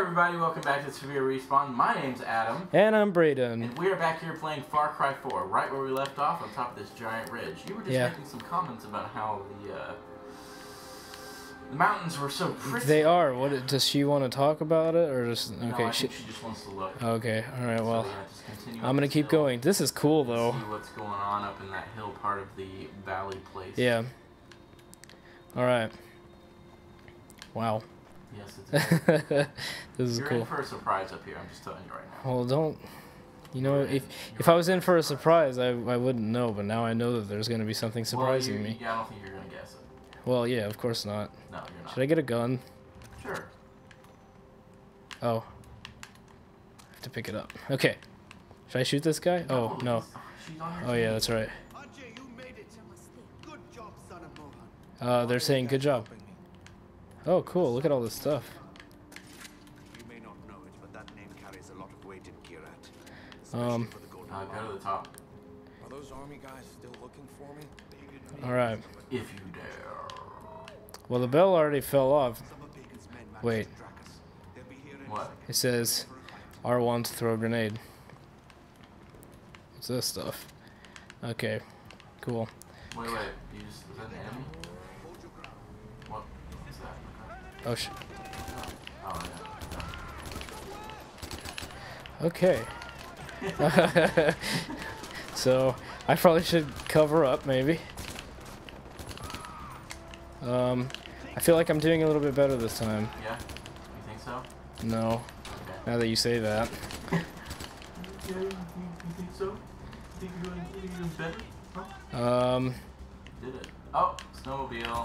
everybody, welcome back to Severe Respawn. My name's Adam. And I'm Braden. And we are back here playing Far Cry 4, right where we left off on top of this giant ridge. You were just making some comments about how the mountains were so pretty. They are. What does she want to talk about it, or just okay? No, I think she just wants to look. Okay, all right. Well, so, yeah, just I'm gonna keep going. This is cool though. See what's going on up in that hill part of the valley place. Yeah. All right. Wow. Yes, it's good. This is You're cool. in for a surprise up here. I'm just telling you right now. Well, don't. You know, if I was in for a surprise, I wouldn't know. But now I know that there's gonna be something surprising me. Yeah, I don't think you're gonna guess it. Well, yeah, of course not. No, you're not. Should I get a gun? Sure. Oh. I have to pick it up. Okay. Should I shoot this guy? Oh, no. Oh, yeah, that's right. They're saying good job. Oh, cool. Look at all this stuff. You may not know it, but that name carries a lot of weight in Kyrat. Go to the top. Are those army guys still looking for me? All right. If you dare. Well, the bell already fell off. Wait. What? It says R1 to throw a grenade. What's this stuff? Okay. Cool. Wait. Is that an enemy? What is that? Oh, sh. Oh, yeah. Okay. So, I probably should cover up, maybe. I feel like I'm doing a little bit better this time. Yeah? You think so? No. Okay. Now that you say that. Yeah, you think so? You think you're doing better? Huh? Did it. Oh, snowmobile.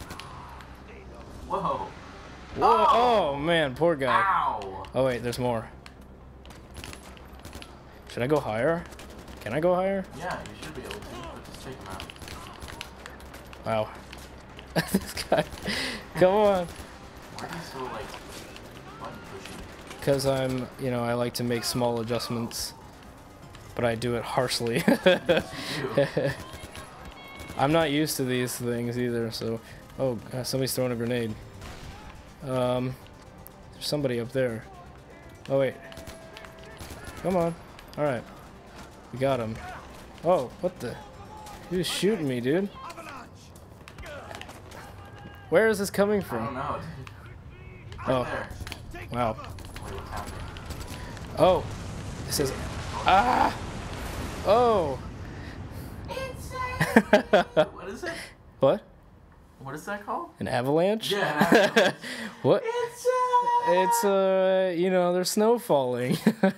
Whoa. Whoa, oh man, poor guy. Ow! Oh wait, there's more. Should I go higher? Can I go higher? Yeah, you should be able to, but just take him out. Wow. This guy. Come on. Why are you so, like, button pushing? Because I'm, you know, I like to make small adjustments, but I do it harshly. I'm not used to these things either, so... Oh, somebody's throwing a grenade. There's somebody up there. Oh, wait. Come on. Alright. We got him. Oh, what the... Who's shooting me, dude? Where is this coming I from? don't know, dude. Right there. Wow. Wait, what's happening? Oh! It says... Ah! Oh! What is it? What? What is that called? An avalanche? Yeah, an avalanche. What? It's you know, there's snow falling.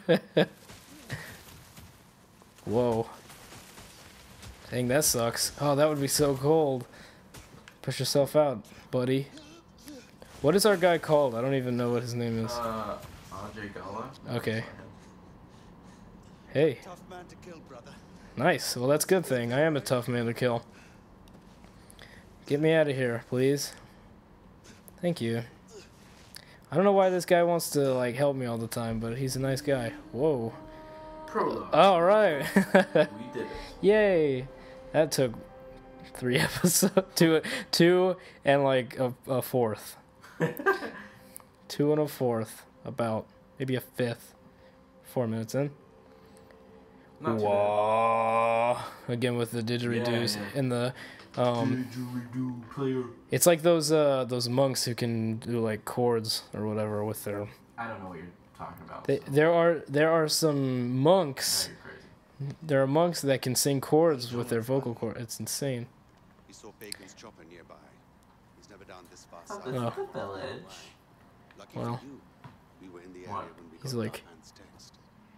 Whoa. Dang, that sucks. Oh, that would be so cold. Push yourself out, buddy. What is our guy called? I don't even know what his name is. Ajay Gala. Okay. Hey. Tough man to kill, brother. Nice. Well, that's a good thing. I am a tough man to kill. Get me out of here, please. Thank you. I don't know why this guy wants to, like, help me all the time, but he's a nice guy. Whoa. Prologue. All right. We did it. Yay. That took 3 episodes. Two and, like, a fourth. 2 and a fourth. About. Maybe a fifth. 4 minutes in. Not too Whoa. Again with the didgeridoos and the Didgeridoo player. it's like those monks who can do like chords or whatever with their I don't know what you're talking about. there are some monks. No, you're crazy. There are monks that can sing chords with their vocal cord. It's insane. He saw Bacon's chopper nearby. He's never down this far Oh, south. that's the village. Lucky Well. for you, we were in the area What? when we He's got like- Darkman's text.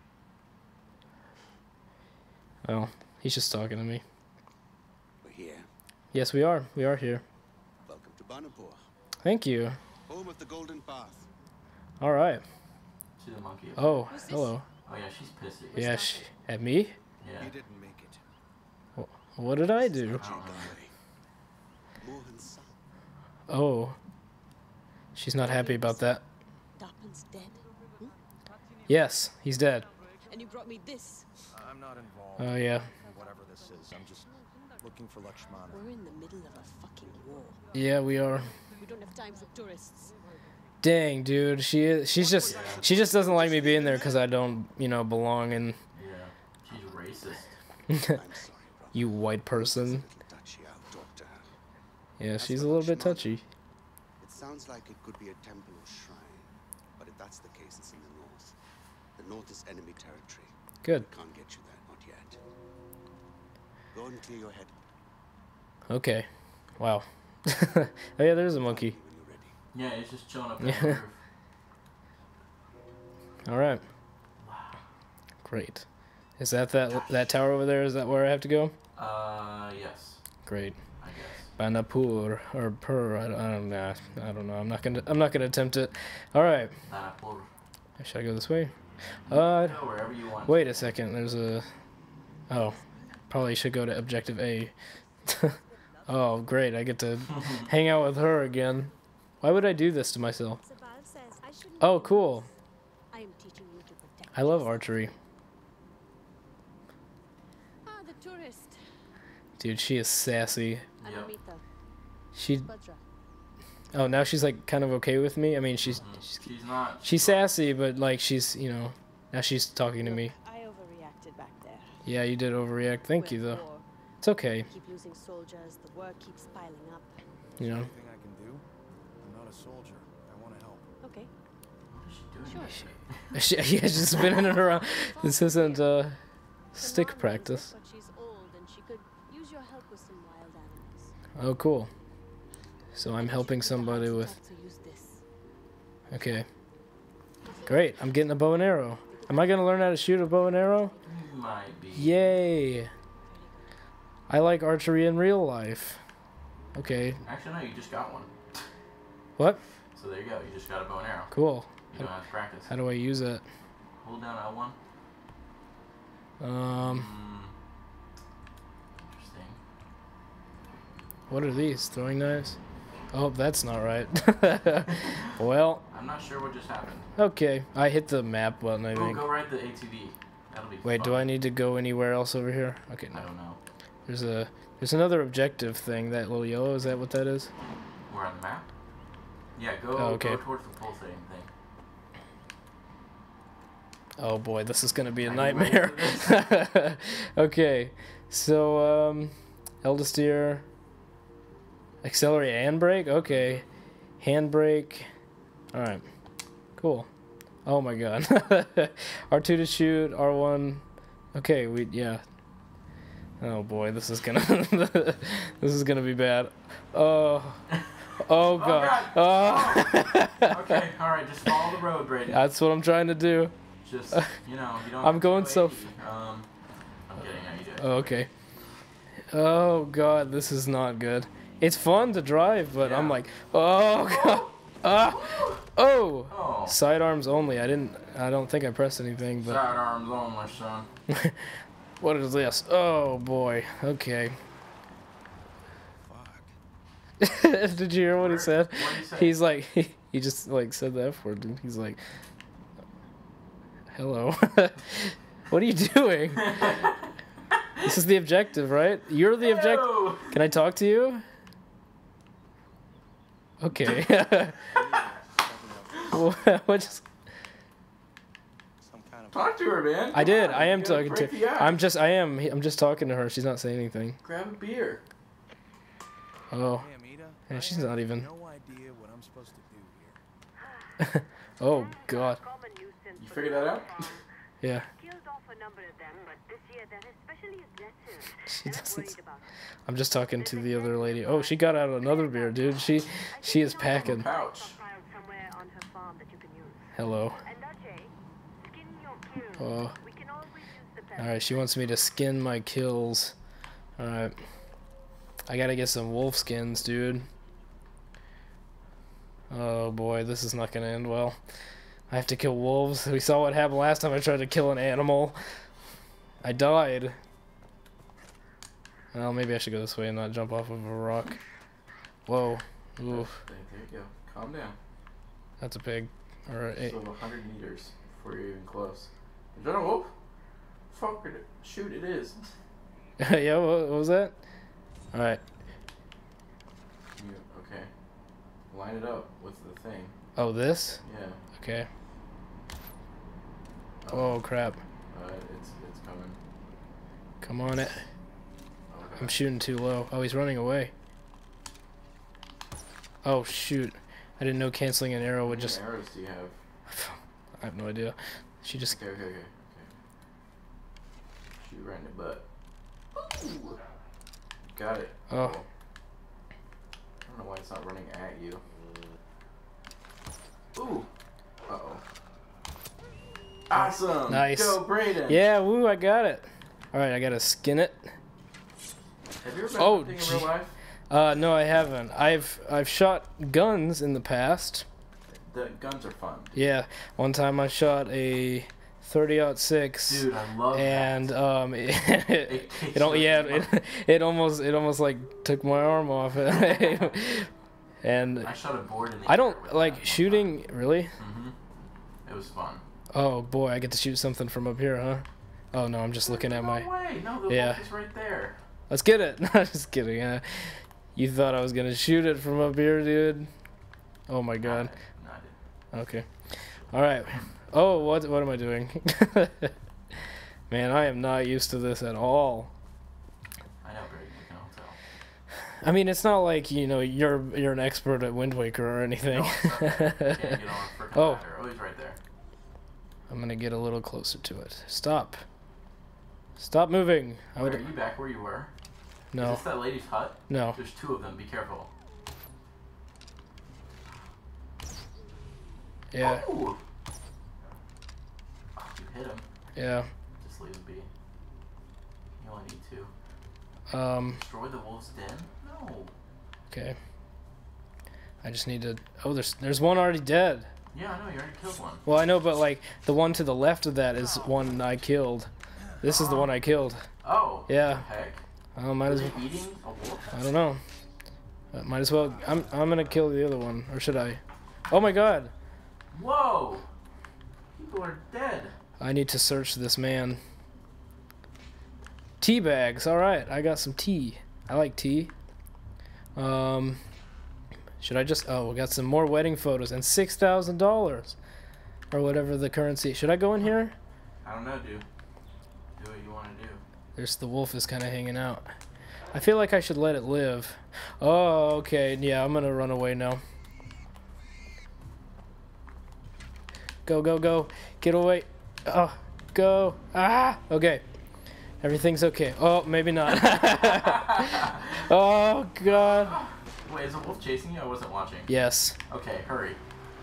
Well, he's just talking to me. We're here. Yes, we are. We are here. Welcome to Banapur, Thank you. home of the Golden Path. All right. She's a monkey. Oh, hello. Oh yeah, she's pissed at you. Yeah, at me? Yeah. He didn't make it. What did I do? I don't remember. Mohan's son. Oh. She's not happy about that. Darkman's dead. Yes, he's dead. And you brought me this. I'm not involved. Oh, yeah. Whatever this is, I'm just looking for Lakshmana. We're in the middle of a fucking war. Yeah, we are. We don't have time for tourists. Dang, dude. She just doesn't like me being there because I don't, you know, belong in. Yeah, she's racist. I'm sorry, brother. You white person. Touchy, I'll talk to her. Yeah, she's a little bit touchy. It sounds like it could be a temple or shrine, but if that's the case, it's in the north. The north is enemy territory. Good. Can't get you there, not yet. Go and clear your head. Okay. Wow. Oh yeah, there's a monkey. When you're ready. Yeah, it's just chilling up there. Yeah. on the roof. All right. Great. Is that tower over there? Is that where I have to go? Yes, Great. I guess. Banapur or Pur. I don't know. I don't know. I'm not gonna attempt it. All right. Banapur. Should I go this way? Go wherever you want. Wait a second. There's a. Oh, probably should go to objective A. Oh, great. I get to hang out with her again. Why would I do this to myself? Sabal says I shouldn't Oh, do cool. this. I am teaching you to protect I love yourself. archery. Ah, the tourist. Dude, she is sassy. Yep. Anamita. She. Bhadra. Oh, now she's like kind of okay with me. I mean, She's not. she's sassy, but like she's, you know, now she's talking to me. I overreacted back there. Yeah, you did overreact. Thank you We're at though. war. It's okay. Keep losing soldiers. The work keeps piling up. You know. Anything I can do? I'm not a soldier. I want to help. Okay. What is she doing? Sure. Yeah, she's spinning it around. This isn't stick Kamal practice. knows it, but she's old and she could use your help with some wild animals. Oh, cool. So I'm helping somebody with. To use this. Okay. Great. I'm getting a bow and arrow. Am I gonna learn how to shoot a bow and arrow? Might be. Yay! I like archery in real life. Okay. Actually, no, you just got one. What? So there you go. You just got a bow and arrow. Cool. You don't have to practice. How do I use it? Hold down L1. Interesting. What are these? Throwing knives? Oh, that's not right. Well, I'm not sure what just happened. okay. I hit the map button, I Oh, think. go right the ATV. That'll be Wait, fun. do I need to go anywhere else over here? Okay, I no. don't know. There's another objective thing. That little yellow. Is that what that is? We're on the map? Yeah, go, Oh, okay. go towards the pulsating thing. Oh boy, this is gonna be a Are you ready nightmare. for this? Okay, so Elder accelerate and brake. Okay, handbrake. All right, cool. Oh my god, R2 to shoot, R1. Okay, yeah. Oh boy, this is gonna this is gonna be bad. Oh god. Oh. Okay, alright, just follow the road, Brady. That's what I'm trying to do. Just, you know, you don't I'm have to going go so 80. I'm kidding, how you doing? Oh, okay. Oh god, this is not good. It's fun to drive, but I'm Yeah. like, oh god. Ah. Oh. Oh, Sidearms only. I don't think I pressed anything, but sidearms only, son. what is this? Oh boy. Okay. Fuck. Did you hear what he said? What did he say? He's like he just like said the F word, and he's like, hello. What are you doing? This is the objective, right? You're the objective. Ew. Can I talk to you? Okay. What just? Some kind of. Talk to her, man. I did. Come on, I am you gotta talking to. break the ice. I'm just talking to her. She's not saying anything. Grab a beer. Oh. Hey, Amita. Yeah, I she's have not even. No idea what I'm supposed to do here. Oh god. You figured that out? Yeah. Killed off a number of them, but this year they're especially aggressive. She Not doesn't. worried about I'm just talking to the other lady. Oh, she got out another beer, dude. She is packing. Pouch. stockpiled somewhere on her farm that you can use. Hello. And Ajay, skin your kills. Oh. We can always use the pelt. All right. She wants me to skin my kills. All right. I gotta get some wolf skins, dude. Oh boy, this is not gonna end well. I have to kill wolves. We saw what happened last time I tried to kill an animal. I died. Well, maybe I should go this way and not jump off of a rock. Whoa. Oof. There you go. Calm down. That's a pig. Or a... So 100 meters before you're even close. Is that a wolf? Fuck it. Shoot, it is. Yeah, what was that? Alright. Okay. Line it up with the thing. Oh, this? Yeah. Okay. Oh crap. It's coming. Come on it. Okay. I'm shooting too low. Oh, he's running away. Oh shoot. I didn't know canceling an arrow would just... How many arrows do you have? I have no idea. She just... Okay. Shoot right in the butt. Ooh. Got it. Oh. Cool. I don't know why it's not running at you. Ooh. Uh-oh. Awesome. Nice. Go, Brayden. Yeah, woo, I got it. Alright, I gotta skin it. Have you ever been Oh, hunting in real life? No, I haven't. I've shot guns in the past. The guns are fun. Yeah, one time I shot a 30-06. Dude, I love and that. it almost like took my arm off. And I shot a board in the I don't air with like that. shooting, really. It was fun. Oh boy, I get to shoot something from up here, huh? Oh no, I'm just looking at my... No way. No, the Yeah. wolf is right there. Let's get it. Just kidding. You thought I was gonna shoot it from up here, dude? Oh my god. No, I didn't. Okay. All right. Oh, what am I doing? Man, I am not used to this at all. I know, Brayden. You can all tell. I mean, it's not like, you know, you're an expert at Wind Waker or anything. No, it's not. Can't get on a frickin' Oh. ladder. Oh, he's right there. I'm gonna get a little closer to it. Stop. Stop moving. I Wait, would. are you back where you were? Is No. this that lady's hut? No. There's two of them. Be careful. Yeah. Oh, you hit him. Yeah. Just leave it be. You only need two. Destroy the wolf's den? No. Okay. I just need to. Oh, there's one already dead. Yeah, I know. You already killed one. Well, I know, but like the one to the left of that is one I killed. This is the one I killed. Oh. Yeah. What the heck? Might Are as they well. eating a wolf? I don't know. Might as well. I'm gonna kill the other one, or should I? Oh my god! Whoa! People are dead. I need to search this man. Tea bags. All right, I got some tea. I like tea. Should I just? Oh, we got some more wedding photos and $6,000, or whatever the currency. Should I go in here? I don't know, dude. Do what you want to do. There's the wolf is kind of hanging out. I feel like I should let it live. Oh, okay. Yeah, I'm gonna run away now. Go, go, go. Get away. Oh, go. Ah, okay. Everything's okay. Oh, maybe not. Oh, God. Wait, is a wolf chasing you? I wasn't watching. Yes. Okay, hurry.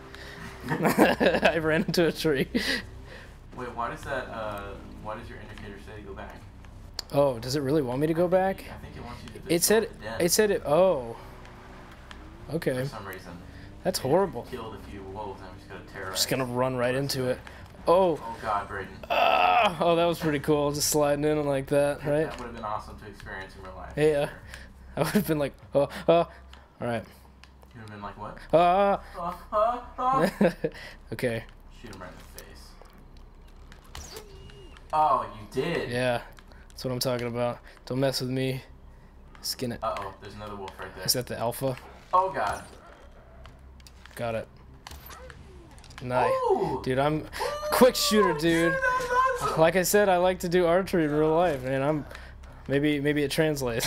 I ran into a tree. Wait, why does that, why does your indicator say to go back? Oh, does it really want me to go back? I think it wants you to It said, oh. Okay. For some reason. That's horrible. Killed a few wolves and I'm just gonna terrorize. Just gonna run right into it. Oh. Oh god, Brayden. Oh, that was pretty cool. Just sliding in like that, right? That would have been awesome to experience in real life. Yeah. I would have been like, oh. Alright. You would have been like, what? Ah. Okay. Shoot him right in the face. Oh, you did? Yeah. That's what I'm talking about. Don't mess with me. Skin it. Uh-oh, there's another wolf right there. Is that the alpha? Oh god. Got it. Nice. Ooh. Dude, I'm a quick shooter, dude. That was awesome. Like I said, I like to do archery in real life, and I'm maybe it translates.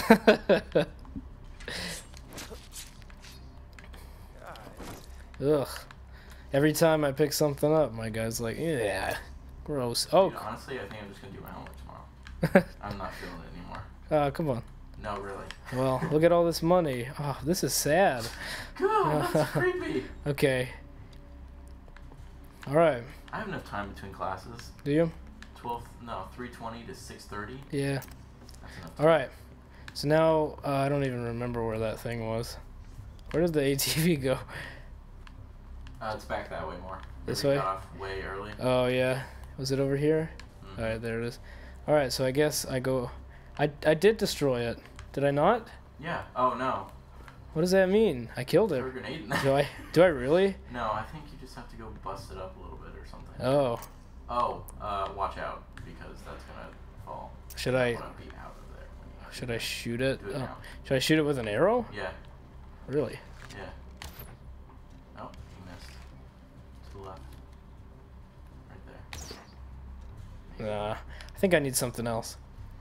Ugh. Every time I pick something up, my guy's like, yeah, gross. Oh, Dude, honestly, I think I'm just gonna do my homework tomorrow. I'm not feeling it anymore. come on. No, really. Well, look at all this money. Oh, this is sad. God, that's creepy. Okay. All right. I have enough time between classes. Do you? 3:20 to 6:30. Yeah. That's enough All right. So now I don't even remember where that thing was. Where did the ATV go? It's back that way more. This We way? got off way early. Oh yeah. Was it over here? Mhm. All right, there it is. All right. So I guess I go. I did destroy it. Did I not? Yeah. Oh no. What does that mean? I killed it. Throw a grenade in there. Do I really? No, I think you just have to go bust it up a little bit or something. Oh. Oh, watch out because that's gonna fall. Should You I wanna be out of there when you should I shoot it? do it Oh. now. Should I shoot it with an arrow? Yeah. Really? Yeah. Oh, you missed. I think I need something else.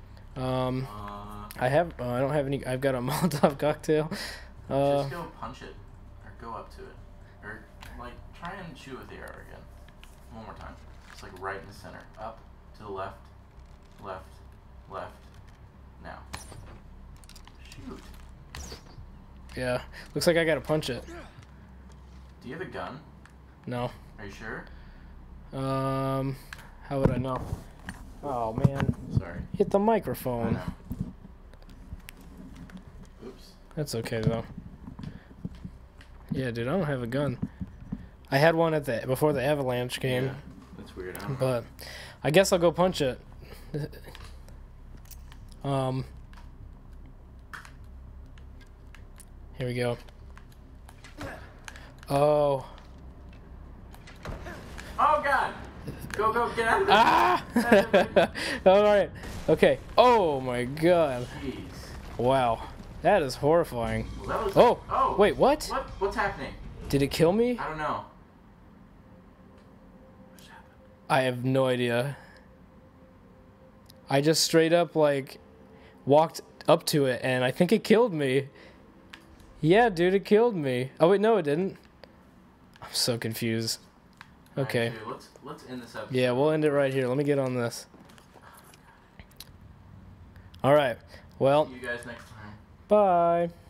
I don't have any. I've got a Molotov cocktail. Just go punch it, or go up to it, or like try and shoot with the arrow again. One more time. It's like right in the center. Up to the left, left, left. Now. Shoot. Yeah. Looks like I gotta punch it. Do you have a gun? No. Are you sure? How would I know? Oh man. Sorry. Hit the microphone. Oops. That's okay though. Yeah, dude, I don't have a gun. I had one before the avalanche came. Yeah, that's weird. But I guess I'll go punch it. Here we go. Oh. Oh God! Go, get out of there! Ah! All right. Okay. Oh my God. Jeez. Wow. That is horrifying. Well, that was Oh. Wait. What? What's happening? Did it kill me? I don't know. I have no idea. I just straight up like walked up to it and I think it killed me. Yeah, dude, it killed me. Oh wait, no, it didn't. I'm so confused. Okay. Right, let's end this episode. Yeah, we'll end it right here. Let me get on this. All right. Well. See you guys next time. Bye.